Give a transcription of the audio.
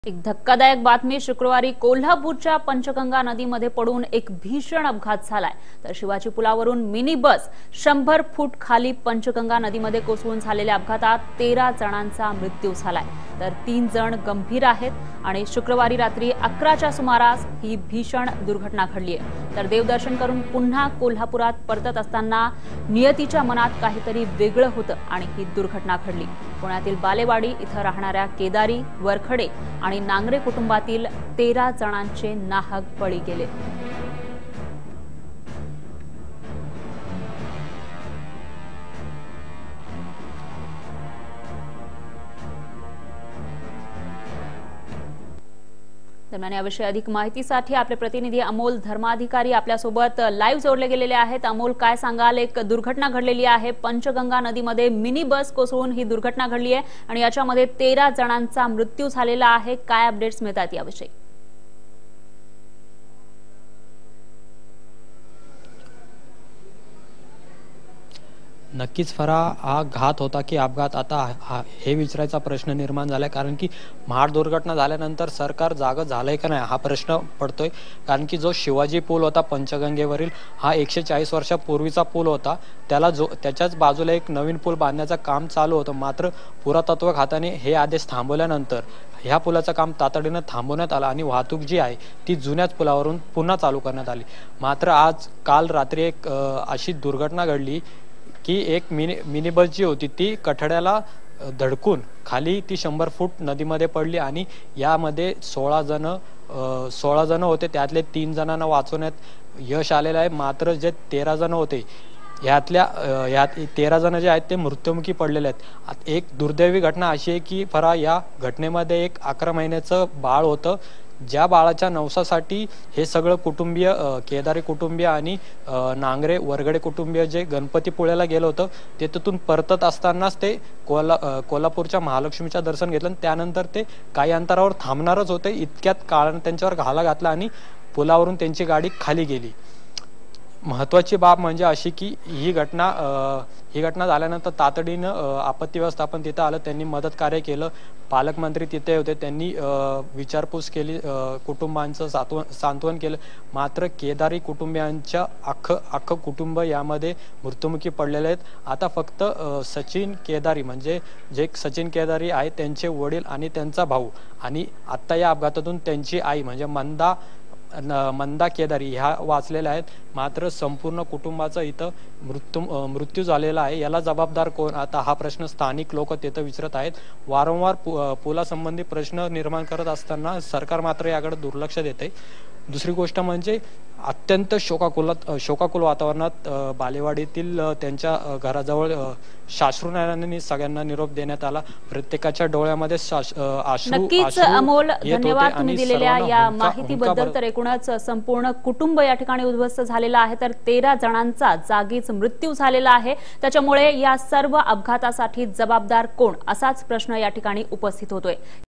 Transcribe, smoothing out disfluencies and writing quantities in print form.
एक धक्कादायक बातमी शुक्रवारी कोल्हापूरच्या पंचगंगा नदीमध्ये पडून एक भीषण अपघात झालाय। तर शिवाजी पुलावरून मिनी बस 100 फूट खाली पंचगंगा नदीमध्ये कोसळून झालेल्या अपघातात 13 जणांचा मृत्यू झालाय, तर 3 जण गंभीर आहेत आणि शुक्रवारी रात्री 11च्या सुमारास ही भीषण दुर्घटना घडली आहे। तर देवदर्शन करून पुन्हा कोल्हापुरात परतत असताना नियतीच्या मनात काहीतरी वेगळं होतं आणि ही दुर्घटना घडली। पुण्यातील बालेवाडी इथं राहणाऱ्या केदारी, वरखडे आणि नांगरे कुटुंबातील 13 जणांचे नाहक बळी गेले। दरम्यान याविषयी अधिक माहितीसाठी आपले प्रतिनिधी अमोल धर्माधिकारी आपल्यासोबत लाईव्ह जोडले गेलेले आहेत। अमोल, काय सांगाल? एक दुर्घटना घडलेली आहे, पंचगंगा नदीमध्ये मिनी बस कोसळून ही दुर्घटना घडली आहे आणि याच्यामध्ये 13 जणांचा मृत्यू झालेला आहे। काय अपडेट्स मिळतात याविषयी? नक्कीच फरा, हा घात होता की अपघात आता हे विचारायचा प्रश्न निर्माण झालाय, कारण की महाड दुर्घटना झाल्यानंतर सरकार जागं झालंय का नाही हा प्रश्न पडतोय। कारण की जो शिवाजी पूल होता पंचगंगेवरील, हा 140 वर्षापूर्वीचा पूल होता, त्याच्याच बाजूला एक नवीन पूल बांधण्याचं काम चालू होतं। मात्र पुरातत्व खात्याने हे आदेश थांबवल्यानंतर ह्या पुलाचं काम तातडीनं थांबवण्यात आलं आणि वाहतूक जी आहे ती जुन्याच पुलावरून पुन्हा चालू करण्यात आली। मात्र काल रात्री एक अशी दुर्घटना घडली की एक मिनी बस जी होती ती कठड्याला धडकून खाली ती 100 फूट नदीमध्ये पडली आणि यामध्ये 16 जण होते, त्यातले 3 जणांना वाचवण्यात यश आलेलं आहे। मात्र जे 13 जण होते यात 13 जण जे आहेत ते मृत्युमुखी पडलेले आहेत। एक दुर्दैवी घटना अशी आहे की फरा, या घटनेमध्ये एक 11 महिन्याचं बाळ होतं, ज्या बाळाच्या नवसासाठी हे सगळं कुटुंबीय, केदारी कुटुंबीय आणि नांगरे वरगडे कुटुंबीय जे गणपतीपुळ्याला गेलं होतं, ते तिथून परतत असतानाच ते कोल्हापूरच्या महालक्ष्मीच्या दर्शन घेतलं। त्यानंतर ते काही अंतरावर थांबणारच होते, इतक्यात काळानं त्यांच्यावर घाला घातला आणि पुलावरून त्यांची गाडी खाली गेली। महत्वाची बाब म्हणजे अशी की ही घटना झाल्यानंतर तातडीनं आपत्ती व्यवस्थापन तिथं आलं, त्यांनी मदत कार्य केलं, पालकमंत्री तिथे होते, त्यांनी विचारपूस केली, कुटुंबांचं सांत्वन केलं। मात्र केदारी कुटुंबियांच्या अख्खं कुटुंब यामध्ये मृत्युमुखी पडलेले आहेत। आता फक्त सचिन केदारी, म्हणजे जे सचिन केदारी आहे त्यांचे वडील आणि त्यांचा भाऊ, आणि आता या अपघातातून त्यांची आई म्हणजे मंदा केदारी ह्या वाचलेल्या आहेत। मात्र संपूर्ण कुटुंबाचा इथं मृत्यू झालेला आहे। याला जबाबदार कोण, आता हा प्रश्न स्थानिक लोक तिथं विचारत आहेत। वारंवार पुलासंबंधी प्रश्न निर्माण करत असताना सरकार मात्र याकडे दुर्लक्ष देते। दुसरी गोष्ट म्हणजे अत्यंत शोकाकुल वातावरणात बालेवाडीतील त्यांच्या घराजवळ साश्रू नयनांनी सगळ्यांना निरोप देण्यात आला। प्रत्येकाच्या डोळ्यामध्ये अश्रू। नक्कीच अमोल, धन्यवाद तुम्ही दिलेल्या या माहितीबद्दल। तर एकूणच संपूर्ण कुटुंब या ठिकाणी उद्ध्वस्त झालेलं आहे, तर 13 जणांचा जागीच मृत्यू झालेला आहे। त्याच्यामुळे या सर्व अपघातासाठी जबाबदार कोण, असाच प्रश्न या ठिकाणी उपस्थित होतोय।